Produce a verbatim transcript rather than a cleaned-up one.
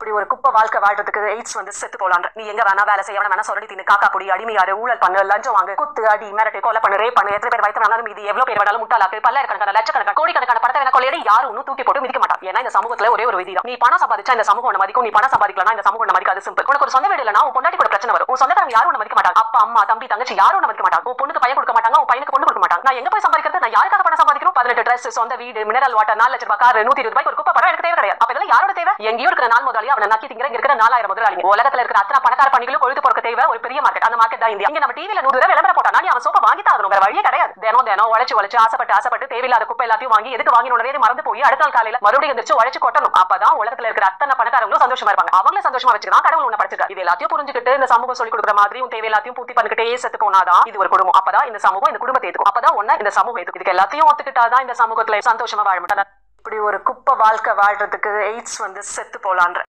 இப்படி ஒரு குப்பை வாழ்க்கை வாழ்றதுக்கு எய்ட்ஸ் வந்து செத்து போலான்ற. நீ எங்க வேணா வேலை செய்ய வேணா சொல்லி தின்னு காக்கா பொடி அடிமையாரு ஊழல் பண்ணு லஞ்சம் வாங்க குத்து அடி மிரட்டு கொலை பண்ணு ரேப் பண்ணு எத்தனை பேர் வயிற்று வேணாலும் இது எவ்வளவு பேர் வேணாலும் முட்டாளாக்கு பல்லாயிரக்கணக்கான லட்சக்கணக்கான கோடிக்கணக்கான படத்தை வேணா கொள்ளையடி யாரும் ஒன்னும் தூக்கி போட்டு மிதிக்க மாட்டான். ஏன்னா இந்த சமூகத்துல ஒரே ஒரு விதி தான். நீ பணம் சம்பாதிச்சா இந்த சமூகம் உன்னை மதிக்கும். நீ பணம் சம்பாதிக்கலாம் இந்த சமூகம் உன்னை மதிக்காது. சிம்பிள். உனக்கு ஒரு சொந்த வீடு இல்லைனா உன் பொண்டாட்டி கூட பிரச்சனை வரும். உன் சொந்தக்காரங்க யாரும் உன்னை மதிக்க மாட்டாங்க. அப்பா அம்மா தம்பி தங்கச்சி யாரும் உன்னை மதிக்க மாட்டாங்க. உன் பொண்ணுக்கு பையன் கொடுக்க மாட்டாங்க. உன் பையனுக்கு பொண்ணு கொடுக்க மாட்டாங்க. நான் எங்க போய் சம்பாதிக்கிறது? நான் யாருக்காக பணம் சம்பாதிக்கிறோம்? பதினெட்டு டிரெஸ் சொந்த வீடு மினரல் வாட்டர் நாலு லட்சம் ரூபாய் கார் நூத்தி இருபது ரூபாய்க்கு ஒரு குப்பை படம் எனக்கு தேவை கிடையாது. அப்ப இதெல்லாம் யாரோட தேவை? எங்கேயோ இருக்கிற நாள் முதலாளி அவனை நக்கி திங்கிற இருக்கிற நாலாயிரம் முதலாளி உலகத்துல இருக்கிற அத்தனை பணக்கார பணிகளும் கொழுத்து போறக்க தேவை ஒரு பெரிய மார்க்கெட். அந்த மார்க்கெட் தான் இந்தியா. இங்க நம்ம டிவில நூறு ரூபாய் விளம்பரம் போட்டா நீ அவன் சோப்பை வாங்கி தாகணும். வேற வழியே கிடையாது. தினம் தினம் உழைச்சு உழைச்சு ஆசைப்பட்டு ஆசைப்பட்டு தேவையில்லாத குப்பை எல்லாத்தையும் வாங்கி எதுக்கு வாங்கினோட மறந்து போய் அடுத்த நாள் காலையில மறுபடியும் எந்திரிச்சு உழைச்சு கொட்டணும். அப்பதான் உலகத்துல இருக்கிற அத்தனை பணக்காரங்களும் சந்தோஷமா இருப்பாங்க. அவங்களே சந்தோஷமா வச்சுக்கலாம். கடவுள் உன்னை படைச்சிருக்காரு. இது எல்லாத்தையும் புரிஞ்சுக்கிட்டு இந்த சமூகம் சொல்லி கொடுக்குற மாதிரி உன் தேவை எல்லாத்தையும் பூர்த்தி பண்ணிக்கிட்டே செத்து போனாதான் இது ஒரு குடும்பம். அப்பதான் இந்த சமூகம் இந்த குடும்பத்தை ஏத்துக்கும். அப்பதான் ஒண்ணு இந்த சமூகம் ஏத்துக்கும். இதுக்கு எல்லாத்தையும் ஒத்துக்கிட்டாதான் இந்த சமூகத்துல சந்தோஷமா வாழ மாட்டாங்க. இப்படி ஒரு குப்பை வாழ்க்கை வாழ்றதுக்கு எய்ட்ஸ் வந்து செத்து போலான்ற.